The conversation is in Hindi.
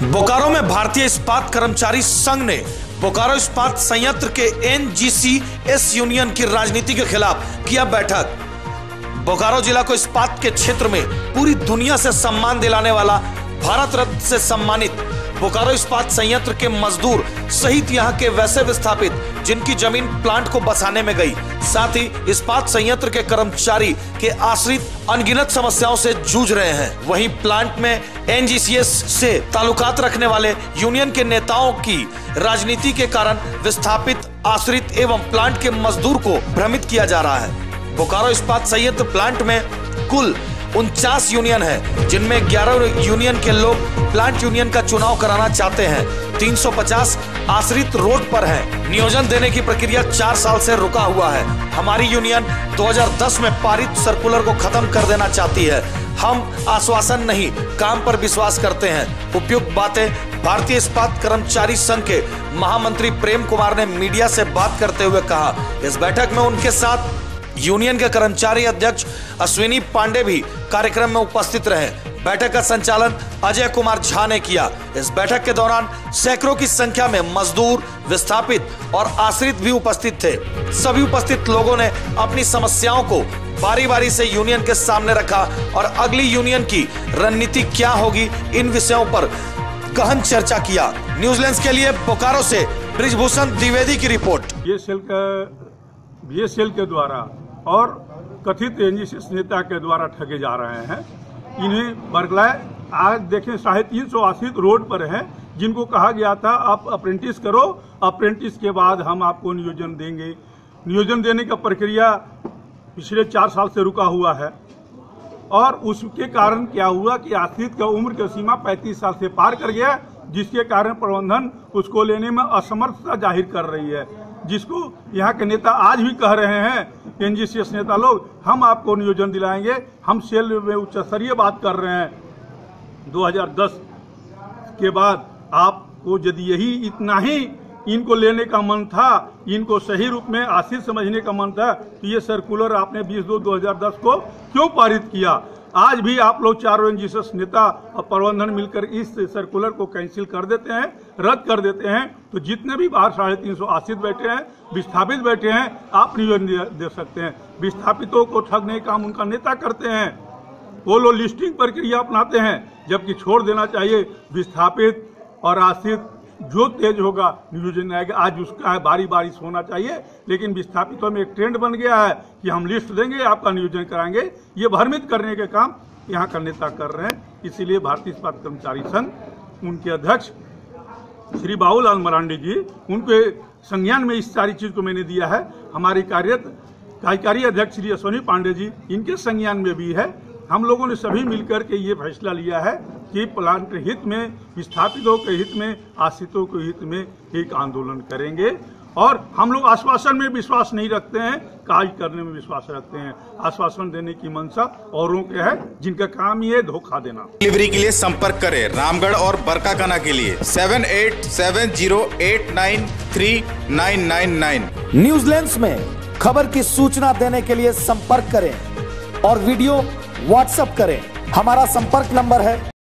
बोकारो में भारतीय इस्पात कर्मचारी संघ ने बोकारो इस्पात संयंत्र के एनजीसीएस यूनियन की राजनीति के खिलाफ किया बैठक। बोकारो जिला को इस्पात के क्षेत्र में पूरी दुनिया से सम्मान दिलाने वाला भारत रत्न से सम्मानित बोकारो इस्पात संयंत्र के मजदूर सहित यहां के वैसे विस्थापित जिनकी जमीन प्लांट को बसाने में गई, साथ ही इस्पात संयंत्र के कर्मचारी के आश्रित अनगिनत समस्याओं से जूझ रहे हैं। वहीं प्लांट में एनजीसीएस से ताल्लुकात रखने वाले यूनियन के नेताओं की राजनीति के कारण विस्थापित, आश्रित एवं प्लांट के मजदूर को भ्रमित किया जा रहा है। बोकारो इस्पात संयंत्र प्लांट में कुल 49 यूनियन है, जिनमें 11 यूनियन के लोग प्लांट यूनियन का चुनाव कराना चाहते हैं। 350 आश्रित रोड पर हैं। नियोजन देने की प्रक्रिया 4 साल से रुका हुआ है। हमारी यूनियन 2010 में पारित सर्कुलर को खत्म कर देना चाहती है। हम आश्वासन नहीं, काम पर विश्वास करते हैं। उपयुक्त बातें भारतीय इस्पात कर्मचारी संघ के महामंत्री प्रेम कुमार ने मीडिया से बात करते हुए कहा। इस बैठक में उनके साथ यूनियन के कर्मचारी अध्यक्ष अश्विनी पांडे भी कार्यक्रम में उपस्थित रहे। बैठक का संचालन अजय कुमार झा ने किया। इस बैठक के दौरान सैकड़ों की संख्या में मजदूर, विस्थापित और आश्रित भी उपस्थित थे। सभी उपस्थित लोगों ने अपनी समस्याओं को बारी बारी से यूनियन के सामने रखा और अगली यूनियन की रणनीति क्या होगी, इन विषयों पर गहन चर्चा किया। न्यूजीलैंड के लिए बोकारो से ब्रिजभूषण द्विवेदी की रिपोर्ट। बीएसएल के द्वारा और कथित एनजीसीएस नेता के द्वारा ठगे जा रहे हैं। इन्हें बरगलाए आज देखें 350 आश्रित रोड पर हैं, जिनको कहा गया था आप अप्रेंटिस करो, अप्रेंटिस के बाद हम आपको नियोजन देंगे। नियोजन देने का प्रक्रिया पिछले 4 साल से रुका हुआ है और उसके कारण क्या हुआ कि आश्रित का उम्र की सीमा 35 साल से पार कर गया, जिसके कारण प्रबंधन उसको लेने में असमर्थता जाहिर कर रही है, जिसको यहाँ के नेता आज भी कह रहे हैं, एनजीसीएस नेता लोग, हम आपको नियोजन दिलाएंगे। हम सेल में उच्च स्तरीय बात कर रहे हैं। 2010 के बाद आपको यदि यही इतना ही इनको लेने का मन था, इनको सही रूप में आश्रित समझने का मन था, तो ये सर्कुलर आपने 20/2/2010 को क्यों पारित किया? आज भी आप लोग चारों एनजीसीएस नेता और प्रबंधन मिलकर इस सर्कुलर को कैंसिल कर देते हैं, रद्द कर देते हैं, तो जितने भी बाहर 350 आश्रित बैठे हैं, विस्थापित बैठे हैं, आप नियोजन दे सकते हैं। विस्थापितों को ठगने का काम उनका नेता करते हैं। वो लोग लिस्टिंग प्रक्रिया अपनाते हैं, जबकि छोड़ देना चाहिए। विस्थापित और आश्रित जो तेज होगा नियोजन आएगा। आज उसका है बारी बारी होना चाहिए, लेकिन विस्थापितों में एक ट्रेंड बन गया है कि हम लिस्ट देंगे, आपका नियोजन कराएंगे। ये भ्रमित करने के काम यहाँ का नेता कर रहे हैं। इसीलिए भारतीय इस्पात कर्मचारी संघ, उनके अध्यक्ष श्री बाबूलाल मरांडी जी, उनके संज्ञान में इस सारी चीज को मैंने दिया है। हमारी कार्यकारी अध्यक्ष श्री अश्विनी पांडे जी, इनके संज्ञान में भी है। हम लोगों ने सभी मिलकर के ये फैसला लिया है कि प्लांट के हित में, विस्थापितों के हित में, आश्रितों के हित में एक आंदोलन करेंगे। और हम लोग आश्वासन में विश्वास नहीं रखते हैं, कार्य करने में विश्वास रखते हैं। आश्वासन देने की मंशा औरों के है, जिनका काम ही है धोखा देना। डिलीवरी के लिए संपर्क करें रामगढ़ और बरकाकाना के लिए 7870893999। न्यूजीलैंड में खबर की सूचना देने के लिए संपर्क करें और वीडियो व्हाट्सएप करें। हमारा संपर्क नंबर है